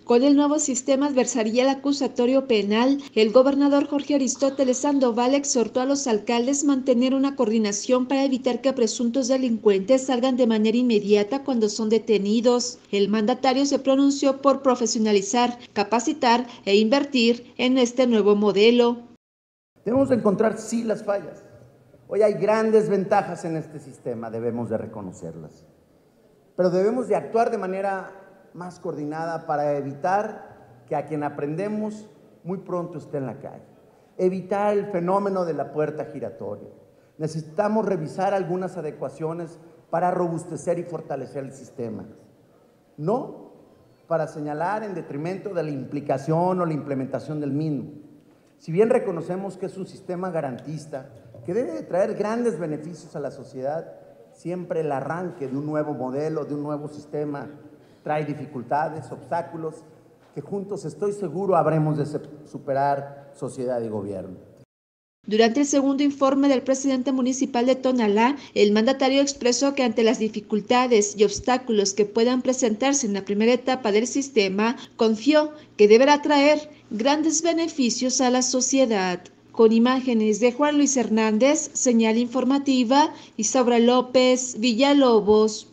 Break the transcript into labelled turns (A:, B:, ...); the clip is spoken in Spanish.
A: Con el nuevo sistema adversarial acusatorio penal, el gobernador Jorge Aristóteles Sandoval exhortó a los alcaldes mantener una coordinación para evitar que presuntos delincuentes salgan de manera inmediata cuando son detenidos. El mandatario se pronunció por profesionalizar, capacitar e invertir en este nuevo modelo.
B: Debemos de encontrar sí las fallas. Hoy hay grandes ventajas en este sistema, debemos de reconocerlas. Pero debemos de actuar de manera más coordinada para evitar que a quien aprendemos muy pronto esté en la calle. Evitar el fenómeno de la puerta giratoria. Necesitamos revisar algunas adecuaciones para robustecer y fortalecer el sistema. No para señalar en detrimento de la implicación o la implementación del mismo. Si bien reconocemos que es un sistema garantista que debe de traer grandes beneficios a la sociedad, siempre el arranque de un nuevo modelo, de un nuevo sistema, trae dificultades, obstáculos, que juntos estoy seguro habremos de superar sociedad y gobierno.
A: Durante el segundo informe del presidente municipal de Tonalá, el mandatario expresó que ante las dificultades y obstáculos que puedan presentarse en la primera etapa del sistema, confió que deberá traer grandes beneficios a la sociedad. Con imágenes de Juan Luis Hernández, señal informativa, Isaura López, Villalobos.